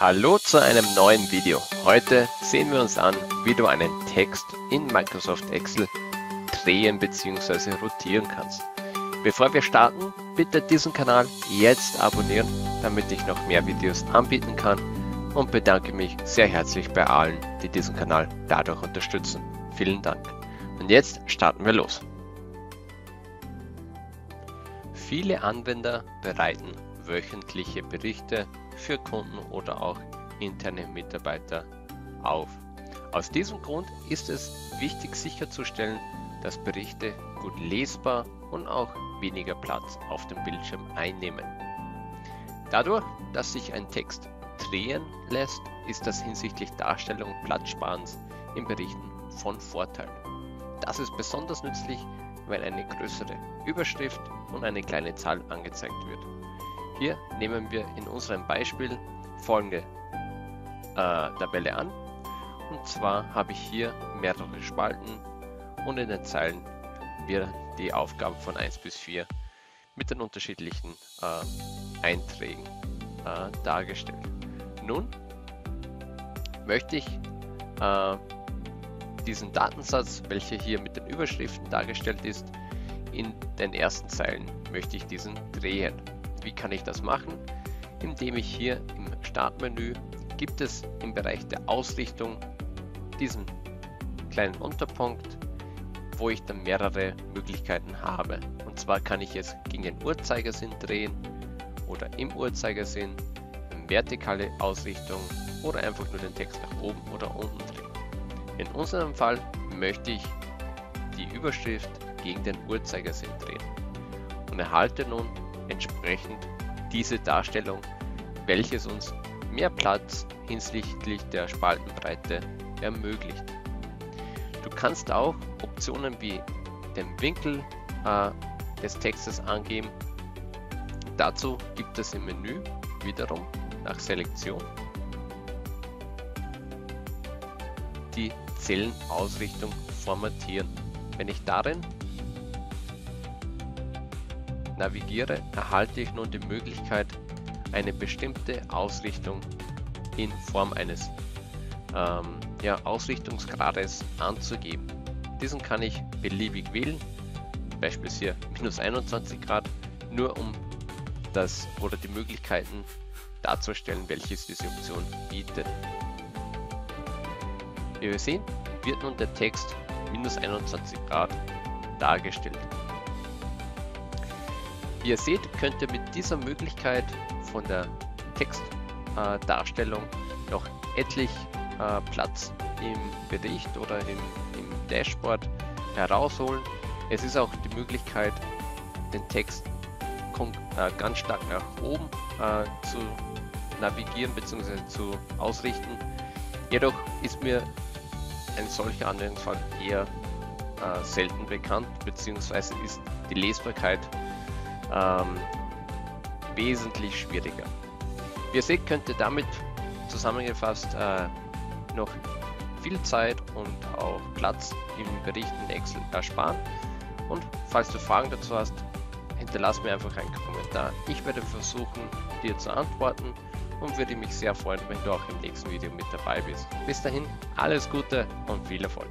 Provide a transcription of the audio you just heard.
Hallo zu einem neuen Video. Heute sehen wir uns an, wie du einen Text in Microsoft Excel drehen bzw. rotieren kannst. Bevor wir starten, bitte diesen Kanal jetzt abonnieren, damit ich noch mehr Videos anbieten kann, und bedanke mich sehr herzlich bei allen, die diesen Kanal dadurch unterstützen. Vielen Dank. Und jetzt starten wir los. Viele Anwender bereiten wöchentliche Berichte für Kunden oder auch interne Mitarbeiter auf. Aus diesem Grund ist es wichtig sicherzustellen, dass Berichte gut lesbar und auch weniger Platz auf dem Bildschirm einnehmen. Dadurch, dass sich ein Text drehen lässt, ist das hinsichtlich Darstellung und Platzsparens in Berichten von Vorteil. Das ist besonders nützlich, wenn eine größere Überschrift und eine kleine Zahl angezeigt wird. Hier nehmen wir in unserem Beispiel folgende Tabelle an, und zwar habe ich hier mehrere Spalten und in den Zeilen wir die Aufgaben von 1 bis 4 mit den unterschiedlichen Einträgen dargestellt. Nun möchte ich diesen Datensatz, welcher hier mit den Überschriften dargestellt ist, in den ersten Zeilen möchte ich diesen drehen. Wie kann ich das machen? Indem ich hier im Startmenü gibt es im Bereich der Ausrichtung diesen kleinen Unterpunkt, wo ich dann mehrere Möglichkeiten habe. Und zwar kann ich es gegen den Uhrzeigersinn drehen oder im Uhrzeigersinn, in vertikale Ausrichtung oder einfach nur den Text nach oben oder unten drehen. In unserem Fall möchte ich die Überschrift gegen den Uhrzeigersinn drehen und erhalte nun entsprechend diese Darstellung, welches uns mehr Platz hinsichtlich der Spaltenbreite ermöglicht. Du kannst auch Optionen wie den Winkel des Textes angeben. Dazu gibt es im Menü wiederum nach Selektion die Zellenausrichtung formatieren. Wenn ich darin navigiere, erhalte ich nun die Möglichkeit, eine bestimmte Ausrichtung in Form eines Ausrichtungsgrades anzugeben. Diesen kann ich beliebig wählen, beispielsweise hier -21 Grad, nur um das oder die Möglichkeiten darzustellen, welches diese Option bietet. Wie wir sehen, wird nun der Text -21 Grad dargestellt. Wie ihr seht, könnt ihr mit dieser Möglichkeit von der Textdarstellung noch etlich Platz im Bericht oder im Dashboard herausholen. Es ist auch die Möglichkeit, den Text ganz stark nach oben zu navigieren bzw. zu ausrichten. Jedoch ist mir ein solcher Anwendungsfall eher selten bekannt, beziehungsweise ist die Lesbarkeit wesentlich schwieriger. Wie ihr seht, könnt ihr damit zusammengefasst noch viel Zeit und auch Platz im Bericht in Excel ersparen. Und falls du Fragen dazu hast, hinterlass mir einfach einen Kommentar. Ich werde versuchen, dir zu antworten und würde mich sehr freuen, wenn du auch im nächsten Video mit dabei bist. Bis dahin, alles Gute und viel Erfolg!